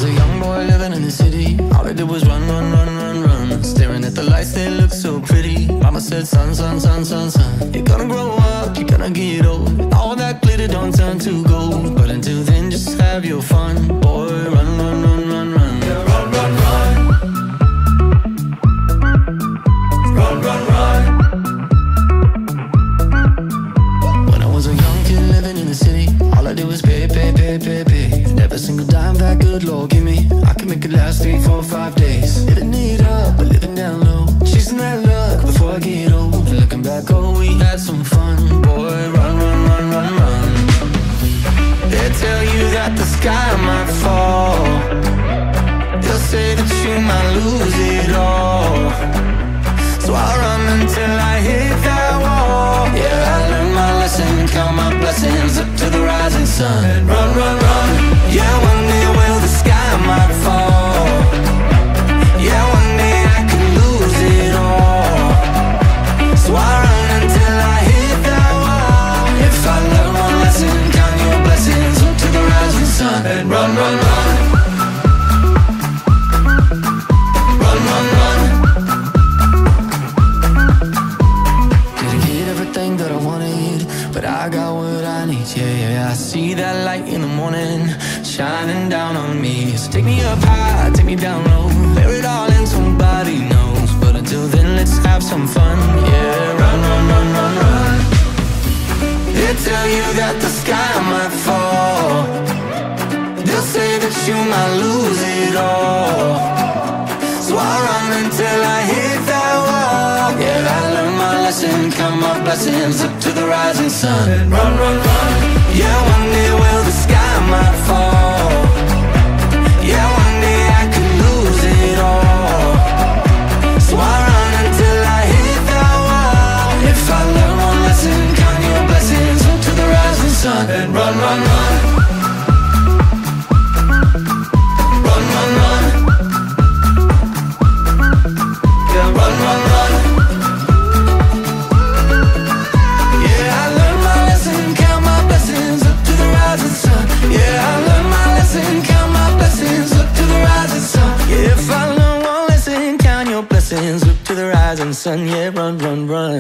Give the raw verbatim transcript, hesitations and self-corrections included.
was a young boy living in the city, all I did was run, run, run, run, run. Staring at the lights, they look so pretty. Mama said, son, son, son, son, son, you're gonna grow up, you're gonna get old. All that glitter don't turn to gold. But until then, just have your fun. Boy, run, run, run, run, run. Yeah, run, run, run. Run, run, run. When I was a young kid living in the city, all I did was pay, pay, pay, pay, pay. Every single dime that good Lord give me, I can make it last three, four, five days. Living it up, but living down low, chasing that luck before I get old. Looking back, oh, we had some fun. Boy, run, run, run, run, run. They tell you that the sky might fall, they'll say that you might lose it all. So I run until I hit that wall. Yeah, I learned my lesson, count my blessings up to the rising sun. And run, run, run. Yeah, one day will the sky might fall. Yeah, one day I could lose it all. So I run until I hit that wall. If I learn one lesson, count your blessings up to the rising sun. And run, run, run. Run, run, run. Didn't get everything that I wanted, but I got what I need. Yeah, yeah, I see that light in the morning shining down on me. So take me up high, take me down low, bear it all in, somebody knows. But until then, let's have some fun. Yeah, run, run, run, run, run. They tell you that the sky might fall, they'll say that you might lose it all. So I run until I hit that wall. Yeah, I learned my lesson, count my blessings up to the rising sun. And run, run, run. Yeah, one day will the sky might fall. Yeah, one day I could lose it all. So I run until I hit that wall. If I learn one lesson, count your blessings up to the rising sun. And run, run, run. Run, run, run. Yeah, run, run, run. Yeah, I learned my lesson, count my blessings up to the rising sun. Yeah, I learned my lesson, count my blessings up to the rising sun. Yeah, if I learn one lesson, count your blessings up to the rising sun. Yeah, run, run, run.